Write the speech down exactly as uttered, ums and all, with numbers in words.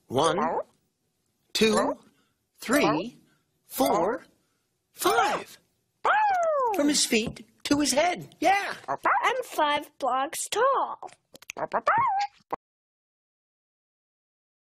One, two, three, four, five. From his feet to his head. Yeah. I'm five blocks tall.